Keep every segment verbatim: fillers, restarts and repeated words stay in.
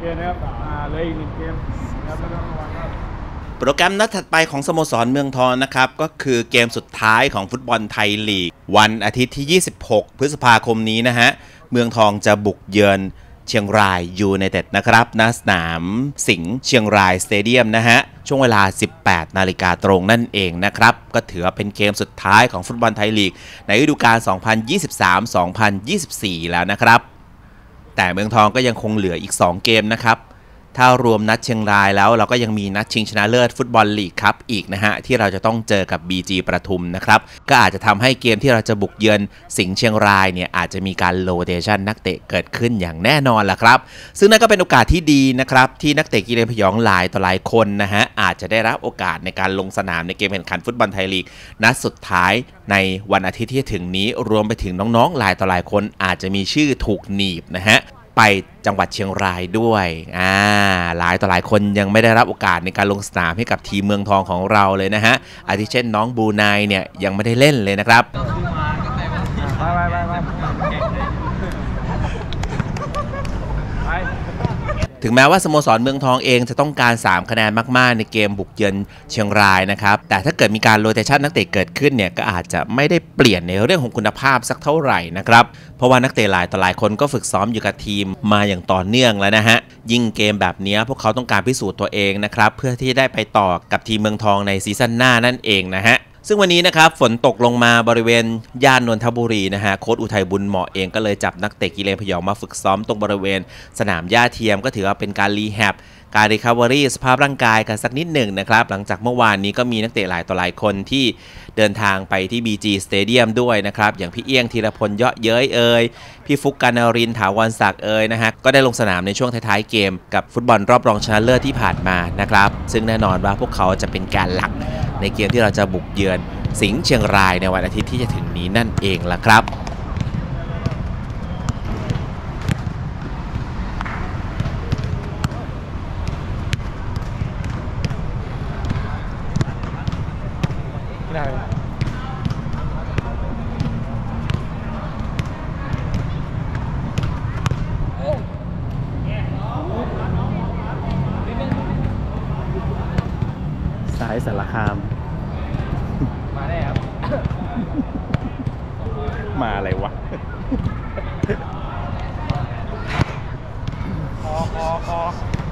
เกมนะครับเลยอีกหนึ่งเกมนะครับแล้วก็ระวังครับโปรแกรมนัดถัดไปของสโมสรเมืองทองนะครับก็คือเกมสุดท้ายของฟุตบอลไทยลีกวันอาทิตย์ที่ยี่สิบหกพฤษภาคมนี้นะฮะเมืองทองจะบุกเยือนเชียงรายยูไนเต็ดนะครับณสนามสิงห์เชียงรายสเตเดียมนะฮะช่วงเวลา สิบแปดนาฬิกาตรงนั่นเองนะครับก็ถือว่าเป็นเกมสุดท้ายของฟุตบอลไทยลีกในฤดูกาล สองพันยี่สิบสาม สองพันยี่สิบสี่ แล้วนะครับแต่เมืองทองก็ยังคงเหลืออีกสองเกมนะครับถ้ารวมนัดเชียงรายแล้วเราก็ยังมีนัดชิงชนะเลิศฟุตบอลลีกครับอีกนะฮะที่เราจะต้องเจอกับ บี จี ประทุมนะครับก็อาจจะทำให้เกมที่เราจะบุกเยือนสิงห์เชียงรายเนี่ยอาจจะมีการโรเตชันนักเตะเกิดขึ้นอย่างแน่นอนล่ะครับซึ่งนั่นก็เป็นโอกาสที่ดีนะครับที่นักเตะกีฬาพยองหลายต่อหลายคนนะฮะอาจจะได้รับโอกาสในการลงสนามในเกมแข่งขันฟุตบอลไทยลีกนัดสุดท้ายในวันอาทิตย์ที่ถึงนี้รวมไปถึงน้องๆหลายต่อหลายคนอาจจะมีชื่อถูกหนีบนะฮะไปจังหวัดเชียงรายด้วยอ่าหลายต่อหลายคนยังไม่ได้รับโอกาสในการลงสนามให้กับทีมเมืองทองของเราเลยนะฮะอาทิเช่นน้องบูนายเนี่ยยังไม่ได้เล่นเลยนะครับไปไปไปไปถึงแม้ว่าสโมสรเมืองทองเองจะต้องการสามคะแนนมากๆในเกมบุกเยือนเชียงรายนะครับแต่ถ้าเกิดมีการโรเตชันนักเตะเกิดขึ้นเนี่ยก็อาจจะไม่ได้เปลี่ยนในเรื่องของคุณภาพสักเท่าไหร่นะครับเพราะว่านักเตะหลายต่อหลายคนก็ฝึกซ้อมอยู่กับทีมมาอย่างต่อเนื่องแล้วนะฮะยิ่งเกมแบบนี้พวกเขาต้องการพิสูจน์ตัวเองนะครับเพื่อที่ได้ไปต่อกับทีมเมืองทองในซีซั่นหน้านั่นเองนะฮะซึ่งวันนี้นะครับฝนตกลงมาบริเวณย่านนนทบุรีนะฮะโค้ชอุทัยบุญเหมาะเองก็เลยจับนักเตะกีฬาพยองมาฝึกซ้อมตรงบริเวณสนามหญ้าเทียมก็ถือว่าเป็นการรีแฮบการรีคาเวอรี่สภาพร่างกายกันสักนิดหนึ่งนะครับหลังจากเมื่อวานนี้ก็มีนักเตะหลายต่อหลายคนที่เดินทางไปที่ บี จี Stadium ด้วยนะครับอย่างพี่เอี้ยงธีรพลเยาะเย้ยเอ่ยพี่ฟุกกานรินถาวรศักดิ์เอ่ยนะฮะก็ได้ลงสนามในช่วงท้ายๆเกมกับฟุตบอลรอบรองชนะเลิศที่ผ่านมานะครับซึ่งแน่นอนว่าพวกเขาจะเป็นแกนหลักในเกมที่เราจะบุกเยือนสิงห์เชียงรายในวันอาทิตย์ที่จะถึงนี้นั่นเองล่ะครับสายสารคามมาได้ครับมาอะไรวะคอคอคอ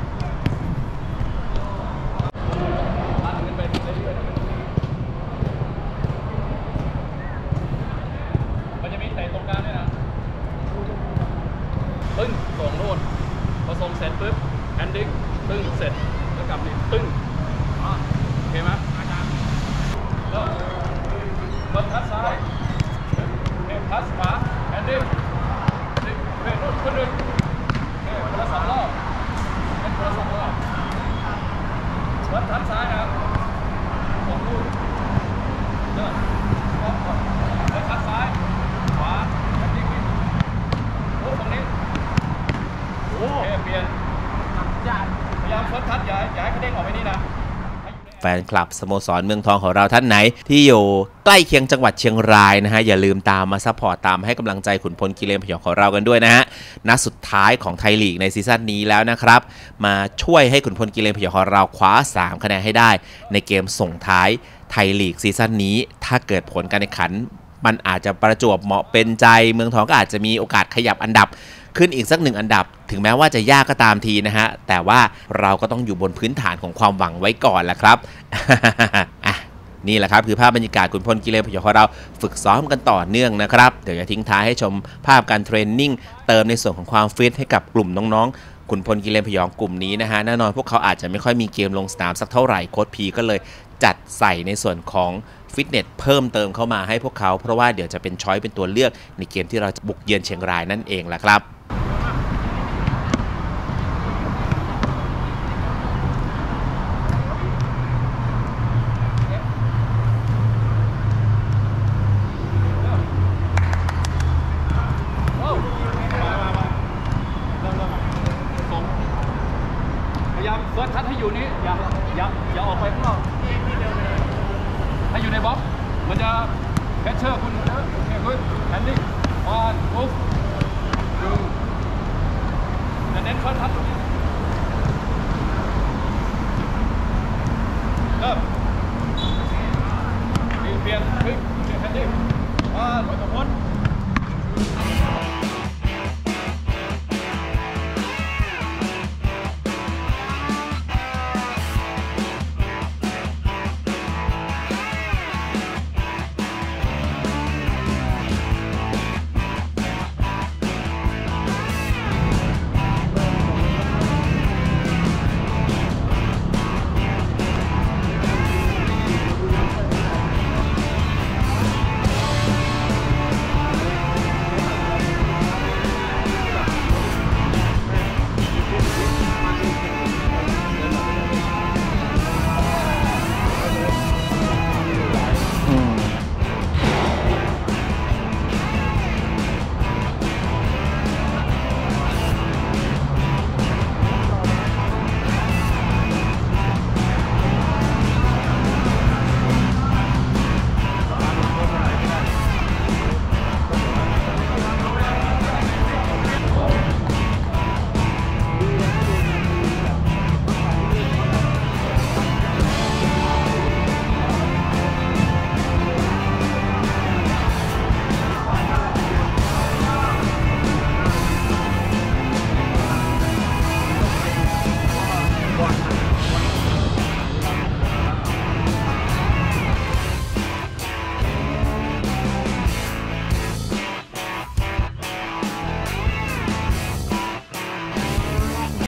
มันจะมีเตะตรงกลางด้วยนะตึ้งส่งโน่นพอส่งเสร็จปุ๊บแอนดิ้งตึ้งเสร็จแล้วกลับนี่ตึ้งโอเคไหมแล้วเปิดทัดซ้ายเปิดทัดขวาแอนดิ้งเปิดรุ่นขึ้นหนึ่งเปิดคนละสองรอบเป็นคนละสองรอบเปิดทัดซ้ายนะครับสองลูกเดินเปิดทัดซ้ายขวาแอนดิ้งโอ้ตรงนี้โอเคเปลี่ยนพยายามเปิดทัดอย่าอย่าให้กระเด้งออกไปนี่นะแฟนคลับสโมสรเมืองทองของเราท่านไหนที่อยู่ใกล้เคียงจังหวัดเชียงรายนะฮะอย่าลืมตามมาซัพพอร์ตตามให้กำลังใจขุนพลกีฬาพยองของเรากันด้วยนะฮะนัดสุดท้ายของไทยลีกในซีซั่นนี้แล้วนะครับมาช่วยให้ขุนพลกีฬาพยองของเราคว้าสามคะแนนให้ได้ในเกมส่งท้ายไทยลีกซีซั่นนี้ถ้าเกิดผลการแข่งขันมันอาจจะประจวบเหมาะเป็นใจเมืองทองก็อาจจะมีโอกาสขยับอันดับขึ้นอีกสักหนึ่งอันดับถึงแม้ว่าจะยากก็ตามทีนะฮะแต่ว่าเราก็ต้องอยู่บนพื้นฐานของความหวังไว้ก่อนแหละครับ อ่ะนี่แหละครับคือภาพบรรยากาศขุนพลกีฬาพยองของเราฝึกซ้อมกันต่อเนื่องนะครับเดี๋ยวจะทิ้งท้ายให้ชมภาพการเทรนนิ่งเติมในส่วนของความฟิตให้กับกลุ่มน้องๆขุนพลกีฬาพยองกลุ่มนี้นะฮะแน่นอนพวกเขาอาจจะไม่ค่อยมีเกมลงสนามสักเท่าไหร่โค้ชพีก็เลยจัดใส่ในส่วนของฟิตเนสเพิ่มเติมเข้ามาให้พวกเขาเพราะว่าเดี๋ยวจะเป็นช้อยเป็นตัวเลือกในเกมที่เราจะบุกเยือนเชียงรายนั่นเองแหละครับพยายามเฟิร์สทัชให้อยู่นี้อย่าอย่าอย่าออกไปข้างนอกให้อยู่ในบล็อกมันจะแคชเชอร์คุณนะโอเคคุณแอนดิ้งออนมูฟดูเน้นเฟิร์สทัชตรงนี้